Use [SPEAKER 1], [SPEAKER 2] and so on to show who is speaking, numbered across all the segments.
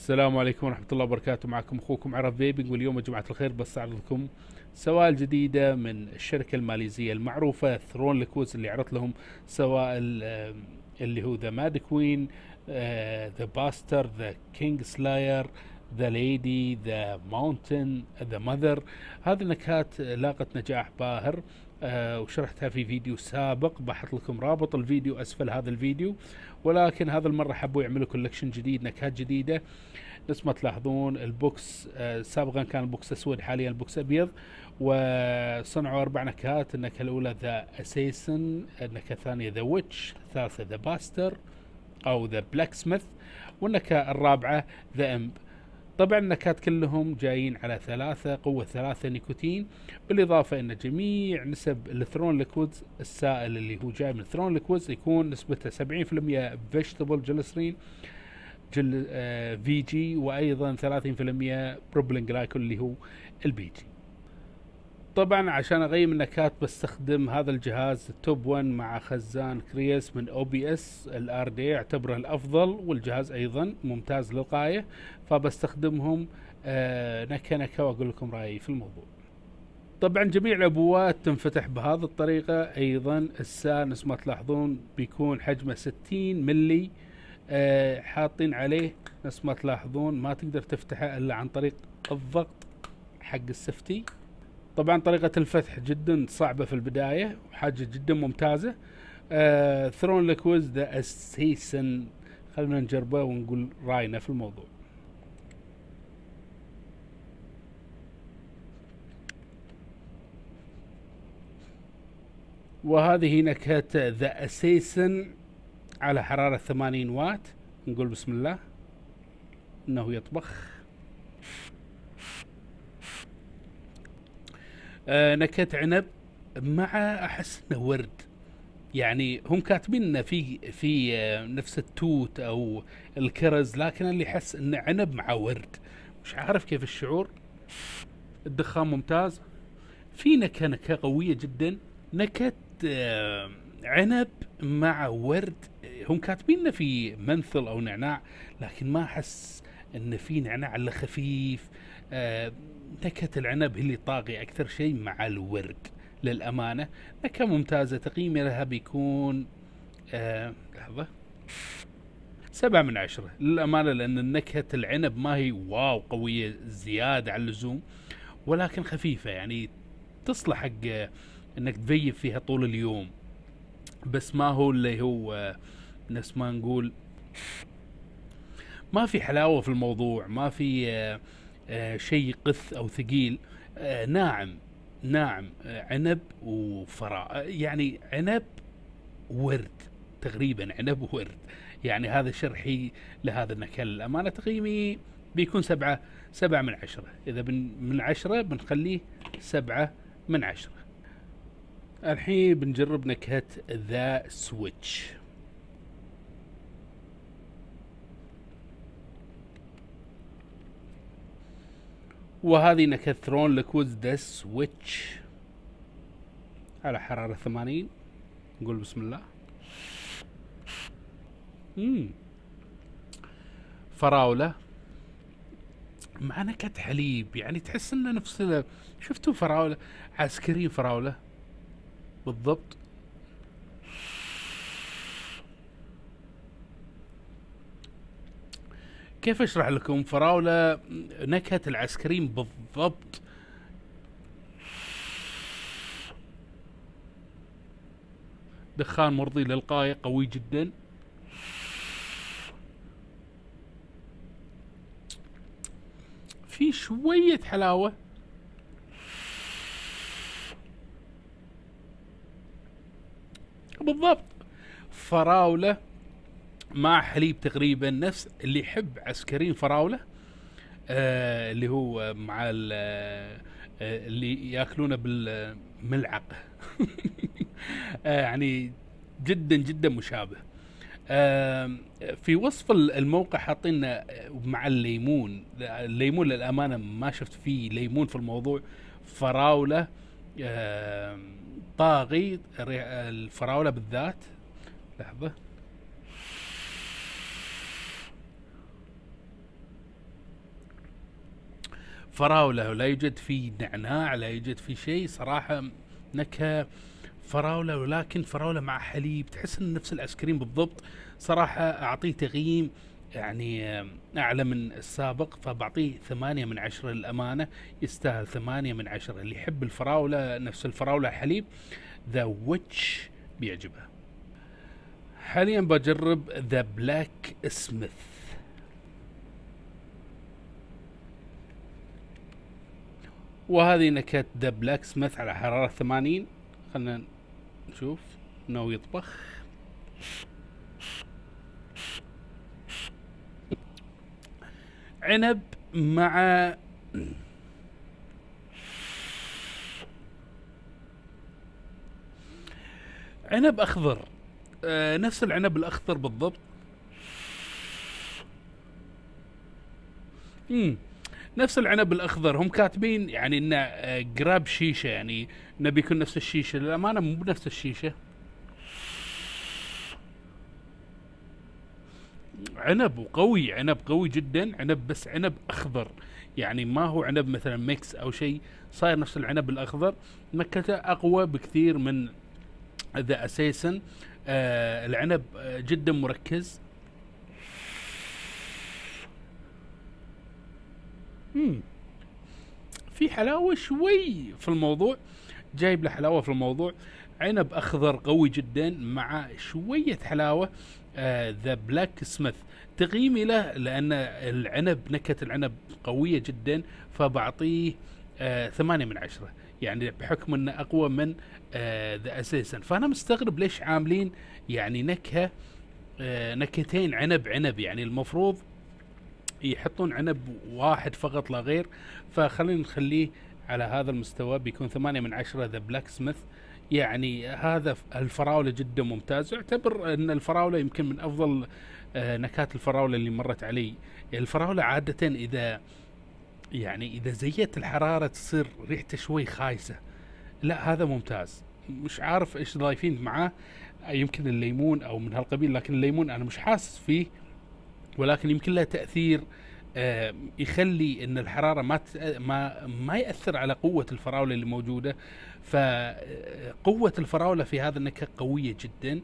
[SPEAKER 1] السلام عليكم ورحمة الله وبركاته. معكم أخوكم عرب فيبنج، واليوم يا جماعة الخير بس أعرض لكم سوائل جديدة من الشركة الماليزية المعروفة ثرون ليكويدز، اللي عرضت لهم سوائل اللي هو ذا ماد كوين، ذا باستر، ذا كينج سلاير، ذا ليدي، ذا ماونتن، ذا ماذر. هذه النكهات لاقت نجاح باهر، وشرحتها في فيديو سابق، بحط لكم رابط الفيديو اسفل هذا الفيديو. ولكن هذا المرة حبوا يعملوا كولكشن جديد، نكهات جديدة. نفس ما تلاحظون البوكس سابقا كان البوكس اسود، حاليا البوكس ابيض، وصنعوا 4 نكهات. النكهة الاولى ذا اسيسن، النكهة الثانية ذا ويتش، الثالثة ذا باستر او ذا بلاك سميث، والنكهة الرابعة ذا امب. طبعا النكهات كلهم جايين على قوة 3 نيكوتين، بالإضافة أن جميع نسب الثرون ليكويدز، السائل اللي هو جاي من ثرون ليكويدز يكون نسبته 70% فيجيتابل جلسرين في جي، وأيضا 30% بروبلين جلايكول اللي هو البي جي. طبعا عشان اغيم النكهات بستخدم هذا الجهاز توب 1 مع خزان كريس من او بي اس الار دي، اعتبره الافضل، والجهاز ايضا ممتاز للغايه، فبستخدمهم نكهه نكهه واقول لكم رايي في الموضوع. طبعا جميع العبوات تنفتح بهذه الطريقه. ايضا السائل نفس ما تلاحظون بيكون حجمه 60 ملي، حاطين عليه نفس ما تلاحظون ما تقدر تفتحه الا عن طريق الضغط حق السفتي. طبعا طريقة الفتح جدا صعبة في البداية، وحاجة جدا ممتازة. ثرون ليكويدز ذا اسيسن، خلينا نجربه ونقول راينا في الموضوع. وهذه نكهة ذا اسيسن على حرارة 80 واط. نقول بسم الله، انه يطبخ. نكهة عنب مع احس انه ورد، يعني هم كاتبين انه في نفس التوت او الكرز، لكن اللي احس انه عنب مع ورد، مش عارف كيف الشعور. الدخان ممتاز، في نكهة قوية جدا، نكهة عنب مع ورد. هم كاتبين انه في منثل او نعناع، لكن ما احس ان في نعناع الا خفيف. نكهة العنب هي اللي طاغي اكثر شيء مع الورد للامانة. نكهة ممتازة، تقييمي لها بيكون لحظة 7/10 للامانة، لان نكهة العنب ما هي واو قوية زيادة عن اللزوم، ولكن خفيفة، يعني تصلح حق انك تفيف فيها طول اليوم، بس ما هو اللي هو نفس ما نقول ما في حلاوة في الموضوع، ما في شيء قث او ثقيل. ناعم ناعم، عنب وفراء، يعني عنب ورد، تقريبا عنب ورد. يعني هذا شرحي لهذا النكهة. للأمانة تقييمي بيكون 7/10. إذا من 10 بنخليه 7/10. الحين بنجرب نكهة ذا سويتش. وهذه نكهة ثرون ليكويدز ذا سويتش على حرارة 80. نقول بسم الله. فراولة مع نكهة حليب، يعني تحس انه نفس شفتوا فراولة عسكري، فراولة بالضبط. كيف اشرح لكم؟ فراولة نكهة العسكريم بالضبط. دخان مرضي للغاية، قوي جدا. في شوية حلاوة، بالضبط فراولة مع حليب، تقريبا نفس اللي يحب عسكرين فراولة، اللي هو مع اللي ياكلونه بالملعقة. يعني جدا جدا مشابه. في وصف الموقع حاطين مع الليمون. الليمون للأمانة ما شفت فيه ليمون في الموضوع. فراولة طاغي، الفراولة بالذات. لحظة، فراولة، ولا يوجد فيه نعناع، لا يوجد فيه شيء صراحة. نكهة فراولة، ولكن فراولة مع حليب، تحس ان نفس الايس كريم بالضبط. صراحة اعطيه تقييم يعني اعلى من السابق، فبعطيه 8 من 10 للامانة. يستاهل 8 من 10. اللي يحب الفراولة نفس الفراولة حليب، ذا ويتش بيعجبه. حاليا بجرب ذا بلاك سميث. وهذه نكهة ذا بلاك سميث على حرارة 80. خلنا نشوف انه يطبخ. عنب مع عنب اخضر، نفس العنب الاخضر بالضبط. نفس العنب الاخضر. هم كاتبين يعني انه جراب شيشه، يعني انه بيكون نفس الشيشه. للامانه مو بنفس الشيشه. عنب وقوي، عنب قوي جدا، عنب بس عنب اخضر، يعني ما هو عنب مثلا ميكس او شيء، صاير نفس العنب الاخضر. نكهته اقوى بكثير من ذا اساسا. العنب جدا مركز. في حلاوة شوي في الموضوع، جايب له حلاوة في الموضوع. عنب اخضر قوي جدا مع شوية حلاوة. ذا بلاك سميث تقييمي له، لان العنب نكهة العنب قوية جدا، فبعطيه 8 من 10. يعني بحكم انه اقوى من ذا اساسا. فانا مستغرب ليش عاملين يعني نكهة نكهتين عنب عنب، يعني المفروض يحطون عنب واحد فقط لا غير. فخلينا نخليه على هذا المستوى، بيكون 8 من 10 ذا بلاك سميث. يعني هذا الفراولة جدا ممتاز. اعتبر ان الفراولة يمكن من افضل نكهات الفراولة اللي مرت علي. الفراولة عادة اذا زيت الحرارة تصير ريحته شوي خايسة. لا هذا ممتاز. مش عارف ايش ضايفين معاه، يمكن الليمون او من هالقبيل، لكن الليمون انا مش حاسس فيه، ولكن يمكن له تأثير يخلي ان الحرارة ما يأثر على قوة الفراولة اللي موجودة. فقوة الفراولة في هذا النكهة قوية جدا.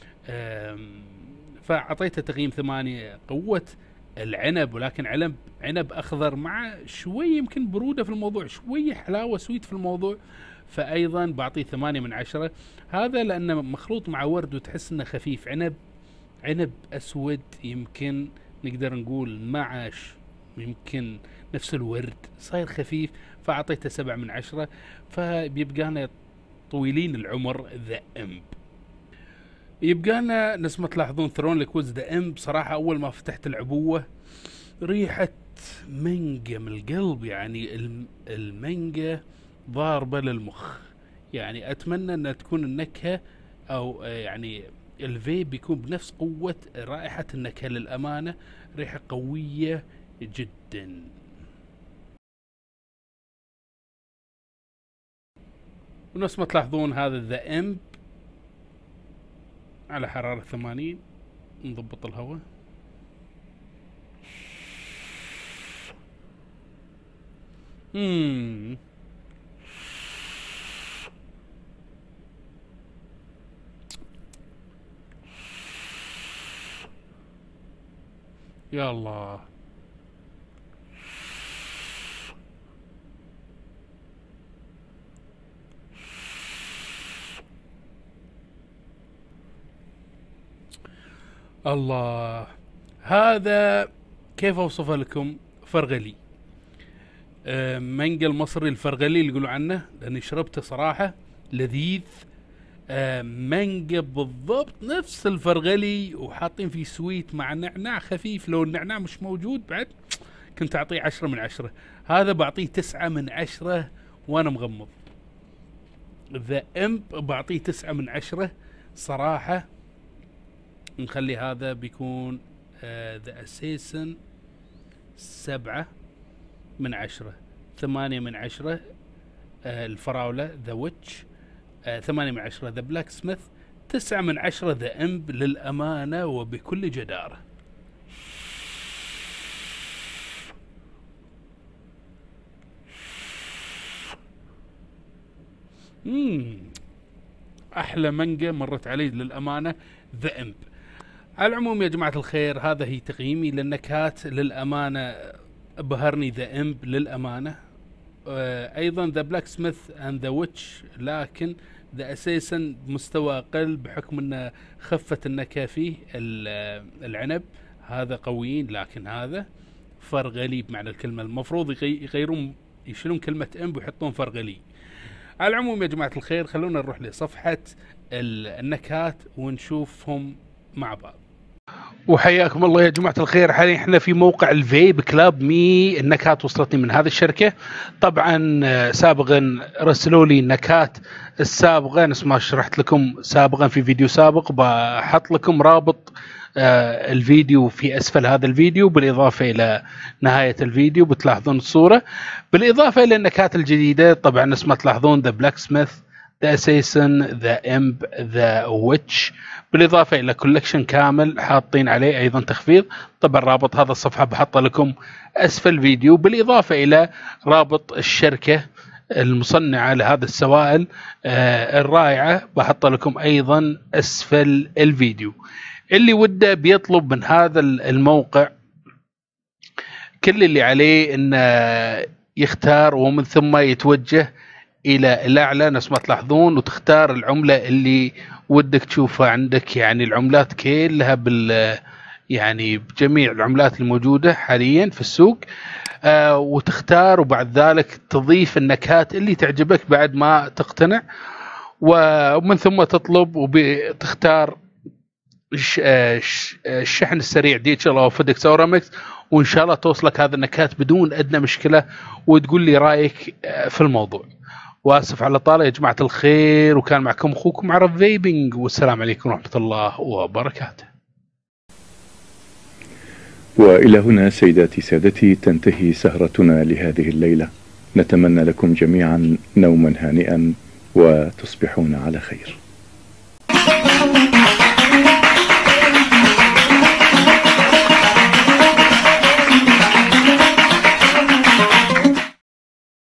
[SPEAKER 1] فأعطيته تقييم 8. قوة العنب، ولكن عنب اخضر مع شوي يمكن برودة في الموضوع، شوية حلاوة سويت في الموضوع، فايضا بعطيه 8 من 10. هذا لانه مخلوط مع ورد، وتحس انه خفيف. عنب اسود، يمكن نقدر نقول معش، يمكن نفس الورد، صاير خفيف، فاعطيته 7 من 10. فبيبقى لنا طويلين العمر ذا امب. يبقى لنا نفس ما تلاحظون ثرون ليكويدز ذا امب. صراحة اول ما فتحت العبوة ريحة مانجا من القلب، يعني المانجا ضاربة للمخ. يعني اتمنى ان تكون النكهة او يعني الفيب بيكون بنفس قوة رائحة النكهة. للأمانة ريحة قوية جدا. ونفس ما تلاحظون هذا ذا امب على حرارة 80. نضبط الهواء. يا الله. الله، هذا كيف اوصفه لكم؟ فرغلي. مانجا المصري الفرغلي اللي يقولوا عنه، لاني شربته صراحة لذيذ. مانجا بالضبط نفس الفرغلي، وحاطين فيه سويت مع نعناع خفيف. لو النعناع مش موجود بعد كنت اعطيه 10 من 10. هذا بعطيه 9 من 10 وانا مغمض. ذا امب بعطيه 9 من 10 صراحة. نخلي هذا بيكون ذا اساسن 7 من 10. 8 من 10 الفراولة ذا ويتش. 8 من 10 ذا بلاك سميث. 9 من 10 ذا امب للأمانة وبكل جدارة. احلى مانجا مرت علي للامانه ذا امب. على العموم يا جماعه الخير، هذا هي تقييمي للنكات. للامانه بهرني ذا امب للامانه. ايضا ذا بلاك سميث اند ذا ويتش، لكن ذا اساسا بمستوى اقل بحكم ان خفت النكهه فيه. العنب هذا قويين، لكن هذا فرغلي بمعنى الكلمه. المفروض يغيرون، يشيلون كلمه امب ويحطون فرغلي. على العموم يا جماعه الخير، خلونا نروح لصفحه النكات ونشوفهم مع بعض. وحياكم الله يا جماعة الخير. حاليا احنا في موقع الفيب كلاب مي. النكات وصلتني من هذه الشركة. طبعا سابقا رسلوا لي النكات السابقة نفس ما شرحت لكم سابقا في فيديو سابق. بحط لكم رابط الفيديو في اسفل هذا الفيديو، بالاضافة الى نهاية الفيديو بتلاحظون الصورة، بالاضافة الى النكات الجديدة. طبعا نفس ما تلاحظون ذا بلاك سميث، ذا اساسن، ذا امب، ذا ويتش، بالاضافه الى كولكشن كامل حاطين عليه ايضا تخفيض. طبعا رابط هذا الصفحه بحطه لكم اسفل الفيديو، بالاضافه الى رابط الشركه المصنعه لهذا السوائل الرائعه بحطه لكم ايضا اسفل الفيديو. اللي وده بيطلب من هذا الموقع كل اللي عليه انه يختار ومن ثم يتوجه الى الاعلى نفس ما تلاحظون، وتختار العمله اللي ودك تشوفها عندك. يعني العملات كلها يعني بجميع العملات الموجوده حاليا في السوق، وتختار، وبعد ذلك تضيف النكهات اللي تعجبك بعد ما تقتنع، ومن ثم تطلب وتختار الشحن السريع DHL او فيدكس او رامكس، وان شاء الله توصلك هذه النكهات بدون ادنى مشكله، وتقول لي رايك في الموضوع. واسف على طالع يا جماعه الخير، وكان معكم اخوكم عرب فيبنج، والسلام عليكم ورحمه الله وبركاته.
[SPEAKER 2] والى هنا سيداتي سادتي تنتهي سهرتنا لهذه الليله. نتمنى لكم جميعا نوما هانئا وتصبحون على خير.